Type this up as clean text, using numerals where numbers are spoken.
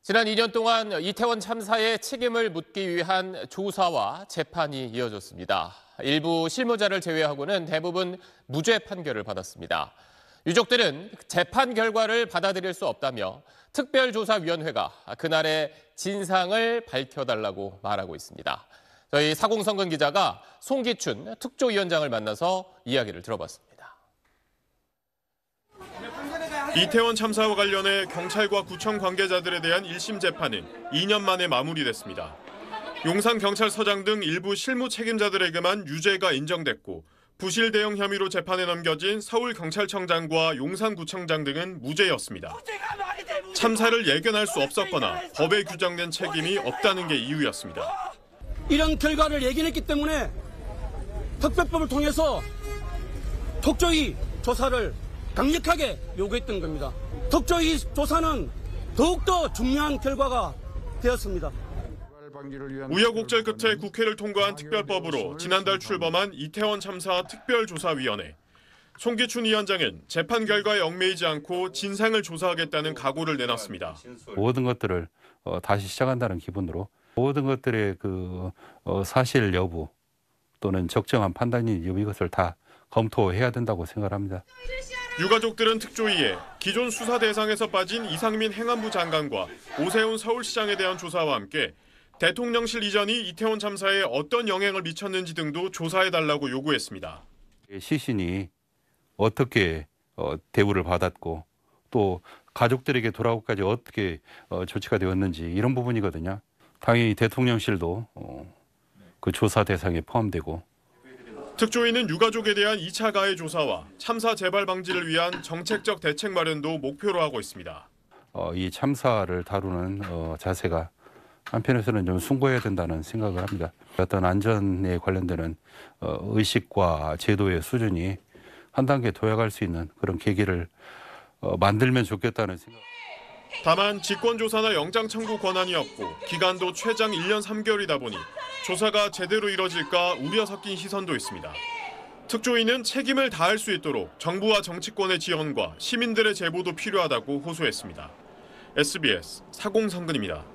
지난 2년 동안 이태원 참사의 책임을 묻기 위한 조사와 재판이 이어졌습니다. 일부 실무자를 제외하고는 대부분 무죄 판결을 받았습니다. 유족들은 재판 결과를 받아들일 수 없다며 특별조사위원회가 그날의 진상을 밝혀달라고 말하고 있습니다. 저희 사공성근 기자가 송기춘 특조위원장을 만나서 이야기를 들어봤습니다. 이태원 참사와 관련해 경찰과 구청 관계자들에 대한 1심 재판은 2년 만에 마무리됐습니다. 용산경찰서장 등 일부 실무 책임자들에게만 유죄가 인정됐고 부실 대응 혐의로 재판에 넘겨진 서울경찰청장과 용산구청장 등은 무죄였습니다. 참사를 예견할 수 없었거나 법에 규정된 책임이 없다는 게 이유였습니다. 이런 결과를 예견했기 때문에 특별법을 통해서 특조위 조사를 강력하게 요구했던 겁니다. 특조위 조사는 더욱더 중요한 결과가 되었습니다. 우여곡절 끝에 국회를 통과한 특별법으로 지난달 출범한 이태원 참사 특별조사위원회. 송기춘 위원장은 재판 결과에 얽매이지 않고 진상을 조사하겠다는 각오를 내놨습니다. 모든 것들을 다시 시작한다는 기분으로 모든 것들의 사실 여부 또는 적정한 판단이 이것을 다 검토해야 된다고 생각합니다. 유가족들은 특조위에 기존 수사 대상에서 빠진 이상민 행안부 장관과 오세훈 서울시장에 대한 조사와 함께 대통령실 이전이 이태원 참사에 어떤 영향을 미쳤는지 등도 조사해달라고 요구했습니다. 시신이 어떻게 대우를 받았고 또 가족들에게 돌아오기까지 어떻게 조치가 되었는지 이런 부분이거든요. 당연히 대통령실도 그 조사 대상에 포함되고 특조위는 유가족에 대한 2차 가해 조사와 참사 재발 방지를 위한 정책적 대책 마련도 목표로 하고 있습니다. 이 참사를 다루는 자세가 한편에서는 좀 숭고해야 된다는 생각을 합니다. 어떤 안전에 관련되는 의식과 제도의 수준이 한 단계 도약할 수 있는 그런 계기를 만들면 좋겠다는 생각. 다만 직권조사나 영장 청구 권한이 없고 기간도 최장 1년 3개월이다 보니 조사가 제대로 이뤄질까 우려 섞인 시선도 있습니다. 특조위는 책임을 다할 수 있도록 정부와 정치권의 지원과 시민들의 제보도 필요하다고 호소했습니다. SBS 사공성근입니다.